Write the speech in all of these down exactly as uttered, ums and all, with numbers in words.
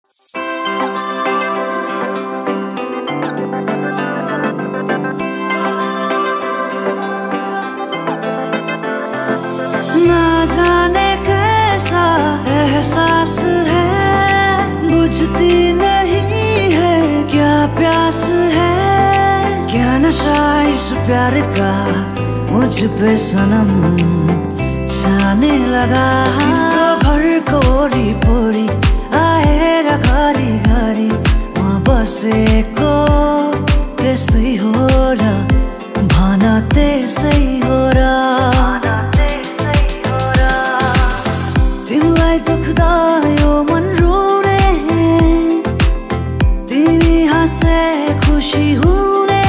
ना जाने कैसा एहसास है, बुझती नहीं है क्या प्यास है, क्या नशा इस प्यार का मुझ पे सनम छाने लगा। घर को वरिपरि आएर घरी घरी म बसेको त्यसै हो र, भन त्यसै हो र। तिमीलाई दुख्दा यो मन रुने, तिमी हाँसे खुसी हुने,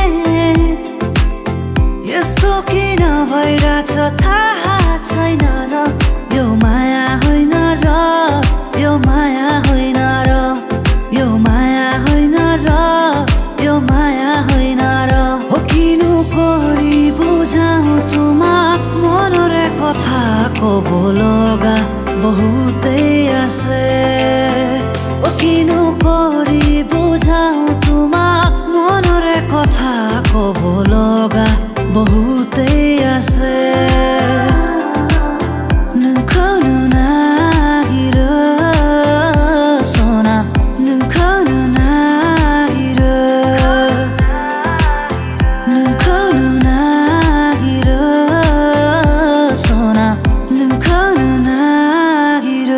यस्तो किन भइरहेछ थाहा छैन र। यो माया होइन र, यो माया होइन र, यो माया होइन र, यो माया होइन र। हो किनु करी बुझाऊ তোমাক মনরে কথা কব লগা বহুতেই আছে। ও কিনো কৰি বুঝাও তোমাক মনৰে কথা কব লগা বহুতেই আছে। नोंखौनो नागिरो सना, नोंखौनो नागिरो, नोंखौनो नागिरो सना, नोंखौनो नागिरो।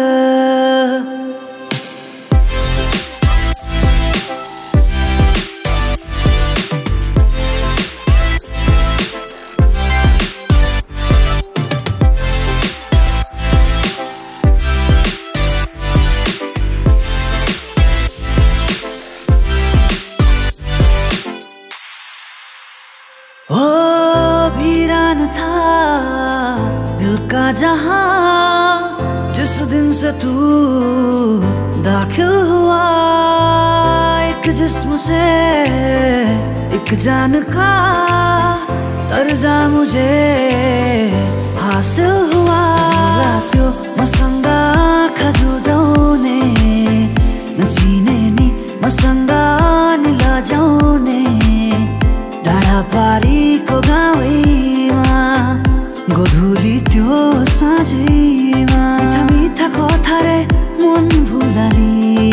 ओ वीरान था दिल का जहां, जिस दिन से तू दाखिल हुआ एक जिस्म से एक जान का दर्जा मुझे हासिल हुआ। त्यो मसँग आँखा जुदाउने, नचिने नि मसँग नि लजाउने, डाँडा पारीको गाउँमा गोधुली त्यो साँझैमा मिठा मिठा कथारे मन भुलाली,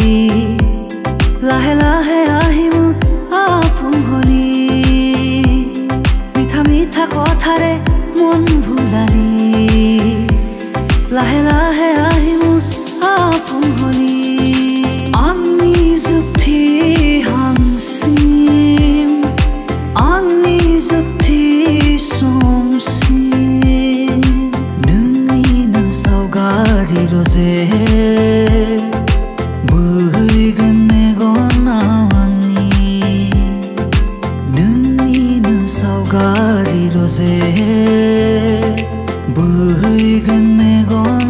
लाहे लाहे আহিম आफुङ होली। मिठा मिठा कथारे मन भुलाली, लाहे लाहे আহিম आफुङ होली। आंनि जोबथि हांसिम, आंनि जोबथि समसिम नोंनिनो सावगारिल'जे बोहैगोन मेगनाव आंनि, नोंनिनो सावगारिल'जे बोहैगोन मेगनाव।